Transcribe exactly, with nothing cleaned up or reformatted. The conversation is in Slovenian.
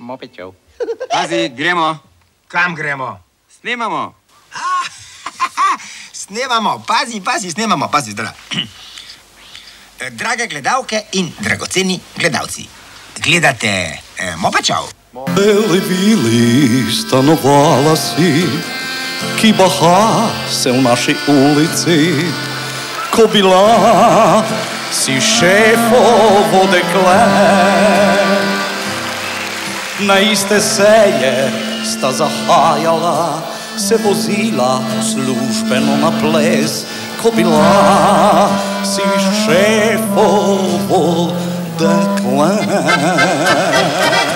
mopečov. Pazi, gremo. Kam gremo? Snemamo. Snemamo, pazi, pazi, snemamo, pazi, zdrav. Drage gledalke in dragoceni gledalci, gledate eh, Mopečov? Beli vili stanovala si, ki baha se v naši ulici. Ko bila si šefovo dekle, na iste seje sta zahajala, se vozila službeno na ples. Ko bila si šefovo dekle.